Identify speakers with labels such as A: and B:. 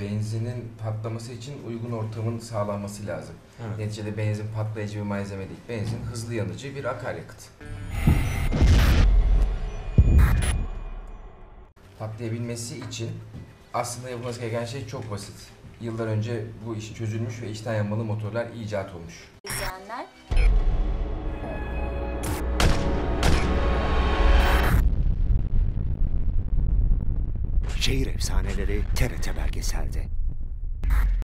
A: benzinin patlaması için uygun ortamın sağlanması lazım.
B: Evet.
A: Neticede benzin patlayıcı bir malzeme değil. Benzin hızlı yanıcı bir akaryakıt. Patlayabilmesi için aslında yapılması gereken şey çok basit. Yıllar önce bu iş çözülmüş ve içten yanmalı motorlar icat olmuş.
C: İzleyenler
D: Şehir efsaneleri TRT belgeselde.